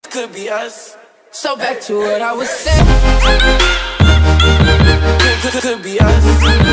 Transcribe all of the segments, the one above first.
could be us. So back to what I was saying. Could be us.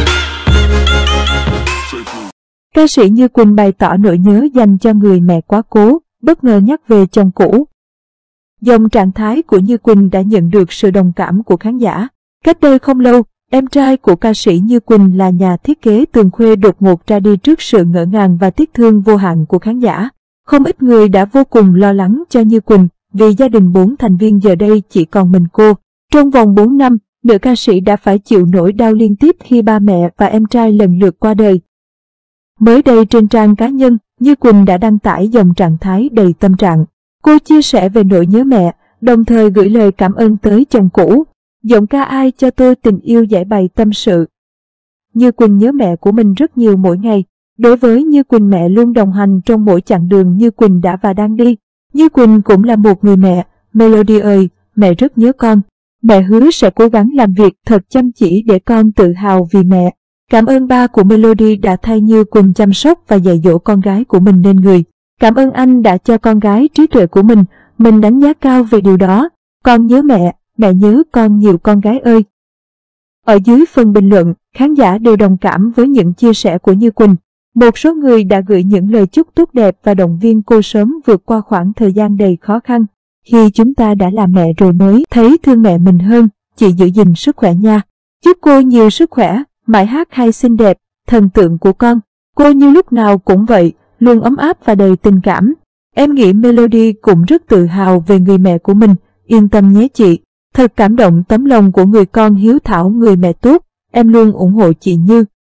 Ca sĩ Như Quỳnh bày tỏ nỗi nhớ dành cho người mẹ quá cố, bất ngờ nhắc về chồng cũ. Dòng trạng thái của Như Quỳnh đã nhận được sự đồng cảm của khán giả. Cách đây không lâu, em trai của ca sĩ Như Quỳnh là nhà thiết kế Tường Khuê đột ngột ra đi trước sự ngỡ ngàng và tiếc thương vô hạn của khán giả. Không ít người đã vô cùng lo lắng cho Như Quỳnh vì gia đình 4 thành viên giờ đây chỉ còn mình cô. Trong vòng 4 năm, nữ ca sĩ đã phải chịu nỗi đau liên tiếp khi ba mẹ và em trai lần lượt qua đời. Mới đây trên trang cá nhân, Như Quỳnh đã đăng tải dòng trạng thái đầy tâm trạng. Cô chia sẻ về nỗi nhớ mẹ, đồng thời gửi lời cảm ơn tới chồng cũ. Giọng ca ai cho tôi tình yêu giải bày tâm sự. Như Quỳnh nhớ mẹ của mình rất nhiều mỗi ngày. Đối với Như Quỳnh, mẹ luôn đồng hành trong mỗi chặng đường Như Quỳnh đã và đang đi. Như Quỳnh cũng là một người mẹ. Melody ơi, mẹ rất nhớ con. Mẹ hứa sẽ cố gắng làm việc thật chăm chỉ để con tự hào vì mẹ. Cảm ơn ba của Melody đã thay Như Quỳnh chăm sóc và dạy dỗ con gái của mình nên người. Cảm ơn anh đã cho con gái trí tuệ của mình đánh giá cao về điều đó. Con nhớ mẹ nhớ con nhiều con gái ơi. Ở dưới phần bình luận, khán giả đều đồng cảm với những chia sẻ của Như Quỳnh. Một số người đã gửi những lời chúc tốt đẹp và động viên cô sớm vượt qua khoảng thời gian đầy khó khăn. Khi chúng ta đã là mẹ rồi mới thấy thương mẹ mình hơn, chị giữ gìn sức khỏe nha. Chúc cô nhiều sức khỏe, mãi hát hay xinh đẹp, thần tượng của con. Cô như lúc nào cũng vậy, luôn ấm áp và đầy tình cảm. Em nghĩ Melody cũng rất tự hào về người mẹ của mình, yên tâm nhé chị. Thật cảm động tấm lòng của người con hiếu thảo, người mẹ tốt, em luôn ủng hộ chị Như.